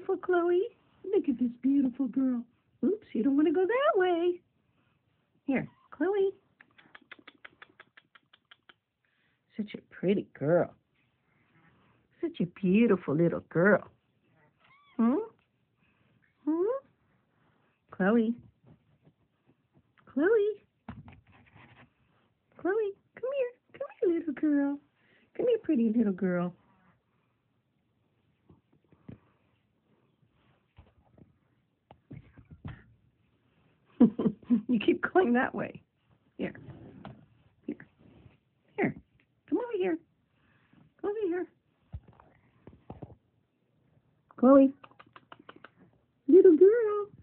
beautiful, Chloe. Look at this beautiful girl. Oops, you don't want to go that way. Here, Chloe. Such a pretty girl. Such a beautiful little girl. Hmm? Hmm? Chloe. Chloe. Chloe, come here. Come here, little girl. Come here, pretty little girl. You keep going that way. Here. Here. Here. Come over here. Come over here. Chloe. Little girl.